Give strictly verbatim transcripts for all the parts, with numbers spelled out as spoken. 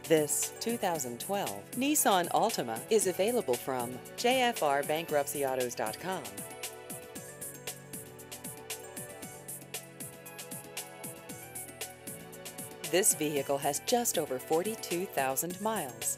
This two thousand twelve Nissan Altima is available from J F R Bankruptcy Autos dot com. This vehicle has just over forty-two thousand miles.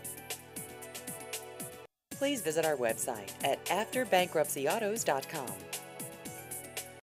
Please visit our website at After Bankruptcy Autos dot com.